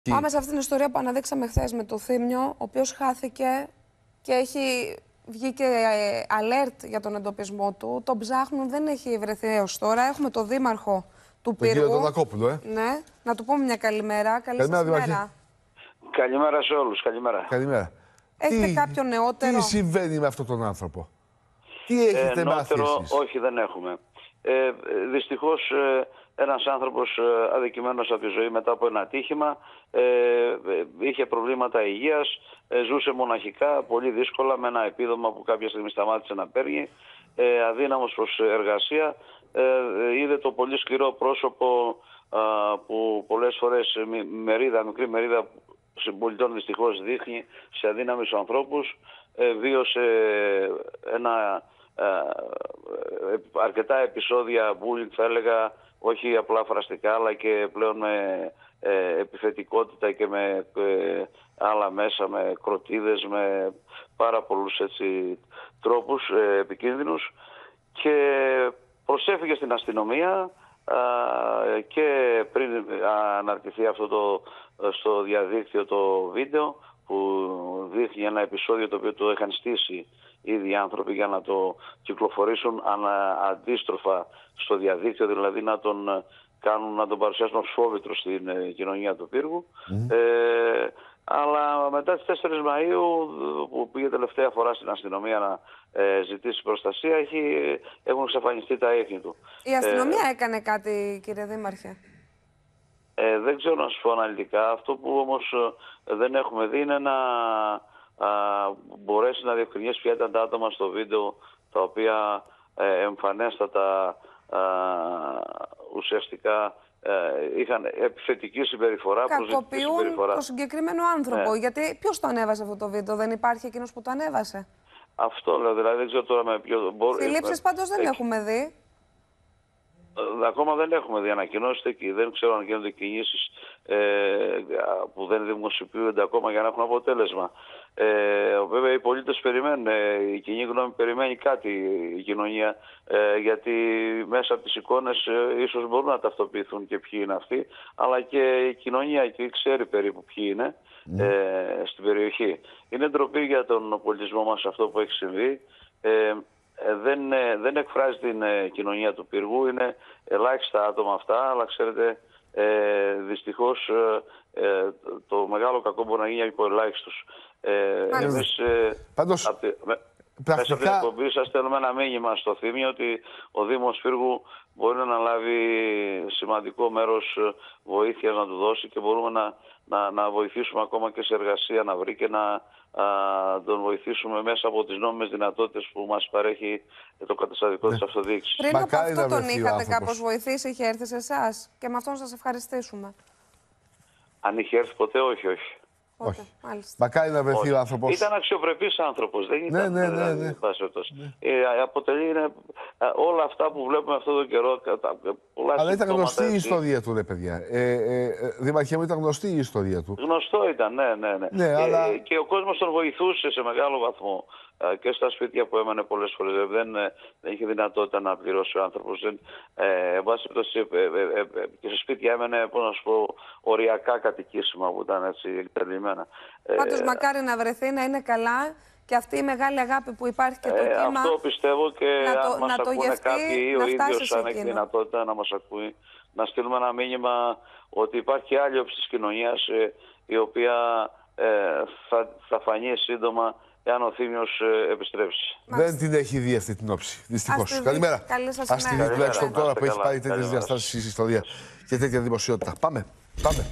Πάμε σε αυτήν την ιστορία που αναδείξαμε χθες με το Θήμιο, ο οποίος χάθηκε και έχει βγει και alert για τον εντοπισμό του. Τον ψάχνουν, δεν έχει βρεθεί έως τώρα. Έχουμε τον δήμαρχο του Πύργου. Τον κύριο Δοδακόπουλο, Ναι, να του πούμε μια καλημέρα. Καλημέρα, Δήμαρχε. Καλημέρα σε όλους, καλημέρα. Καλημέρα. Έχετε κάποιο νεότερο? Τι συμβαίνει με αυτόν τον άνθρωπο? Τι έχετε μάθει εσείς? Όχι, δεν έχουμε. Δυστυχώς ένας άνθρωπος αδικημένος από τη ζωή μετά από ένα ατύχημα, είχε προβλήματα υγείας, ζούσε μοναχικά, πολύ δύσκολα, με ένα επίδομα που κάποια στιγμή σταμάτησε να παίρνει, αδύναμος προς εργασία, είδε το πολύ σκληρό πρόσωπο που πολλές φορές μικρή μερίδα συμπολιτών δυστυχώς δείχνει σε αδύναμους ανθρώπους, βίωσε αρκετά επεισόδια bullying, θα έλεγα, όχι απλά φραστικά, αλλά και πλέον με επιθετικότητα και με άλλα μέσα, με κροτίδες, με πάρα πολλούς τρόπους επικίνδυνους, και προσέφηκε στην αστυνομία και πριν αναρτηθεί αυτό στο διαδίκτυο το βίντεο που δείχνει ένα επεισόδιο το οποίο το είχαν στήσει ήδη οι άνθρωποι για να το κυκλοφορήσουν αντίστροφα στο διαδίκτυο, δηλαδή να τον παρουσιάσουν ως φόβητρο στην κοινωνία του Πύργου. Αλλά μετά τις 4 Μαΐου που πήγε τελευταία φορά στην αστυνομία να ζητήσει προστασία, έχουν εξαφανιστεί τα ίχνη του. Η αστυνομία έκανε κάτι, κύριε Δήμαρχε? Δεν ξέρω να σου πω αναλυτικά. Αυτό που όμως δεν έχουμε δει είναι να μπορέσει να διευκρινίσει ποια ήταν τα άτομα στο βίντεο τα οποία εμφανέστατα ουσιαστικά είχαν επιθετική συμπεριφορά. Κακοποιούν το συγκεκριμένο άνθρωπο. Ναι. Γιατί ποιος το ανέβασε αυτό το βίντεο? Δεν υπάρχει εκείνος που το ανέβασε? Αυτό λέω, δηλαδή δεν ξέρω τώρα με ποιο... Συλλήψεις πάντως δεν έχουμε δει. Ακόμα δεν έχουμε δει ανακοινώσεις εκεί. Δεν ξέρω αν γίνονται κινήσεις που δεν δημοσιοποιούνται ακόμα για να έχουν αποτέλεσμα. Βέβαια οι πολίτες περιμένουν, η κοινή γνώμη περιμένει κάτι, η κοινωνία, γιατί μέσα από τις εικόνες ίσως μπορούν να ταυτοποιηθούν και ποιοι είναι αυτοί, αλλά και η κοινωνία εκεί ξέρει περίπου ποιοι είναι στην περιοχή. Είναι ντροπή για τον πολιτισμό μας αυτό που έχει συμβεί. Δεν εκφράζει την κοινωνία του Πύργου, είναι ελάχιστα άτομα αυτά, αλλά ξέρετε, δυστυχώς το μεγάλο κακό μπορεί να γίνει από ελάχιστους. Πάντως, μέσα από την εκπομπή σας στέλνουμε ένα μήνυμα στο Θήμιο ότι ο Δήμος Πύργου μπορεί να λάβει σημαντικό μέρος βοήθειας να του δώσει, και μπορούμε να βοηθήσουμε ακόμα και σε εργασία να βρει και να τον βοηθήσουμε μέσα από τις νόμιμες δυνατότητες που μας παρέχει το καταστατικό της αυτοδιοίκησης. Πριν από αυτό τον είχατε κάπως βοηθήσει, είχε έρθει σε εσάς, και με αυτόν σας ευχαριστήσουμε? Αν είχε έρθει ποτέ, όχι. Όχι. Μακάρι να βρεθεί ο άνθρωπος. Ήταν αξιοπρεπής άνθρωπος. Δεν ήταν. Ναι. Αποτελεί όλα αυτά που βλέπουμε αυτόν τον καιρό. Αλλά ήταν γνωστή η ιστορία του, ρε παιδιά. Δήμαρχέ μου, ήταν γνωστή η ιστορία του. Γνωστό ήταν, ναι. Αλλά... Και ο κόσμος τον βοηθούσε σε μεγάλο βαθμό. Και στα σπίτια που έμενε πολλές φορές. Δεν είχε δυνατότητα να πληρώσει ο άνθρωπος. Και σε σπίτια έμενε, πώς να σου πω, οριακά κατοικήσιμα που ήταν έτσι εκτελειμμένα. Πάντως μακάρι να βρεθεί, να είναι καλά, και αυτή η μεγάλη αγάπη που υπάρχει και το κύμα. Αυτό πιστεύω, και αν μας ακούνε κάποιοι ή ο ίδιος αν έχει δυνατότητα να μας ακούει, να στείλουμε ένα μήνυμα ότι υπάρχει άλλη όψη της κοινωνίας, η οποία θα φανεί σύντομα εάν ο Θήμιος επιστρέψει. Δεν την έχει δει αυτή την όψη, δυστυχώς. Καλημέρα. Ας τη δει τουλάχιστον τώρα που έχει πάρει τέτοιες διαστάσεις η ιστορία και τέτοια δημοσιότητα. Πάμε.